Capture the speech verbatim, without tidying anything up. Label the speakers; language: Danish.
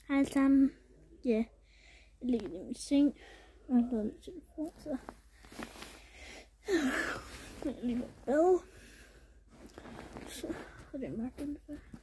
Speaker 1: Hej alle sammen. Ja, yeah. Jeg ligger i min seng og har lavet min telefon, så jeg er lige ved bad. Så er det mørkt indenfor.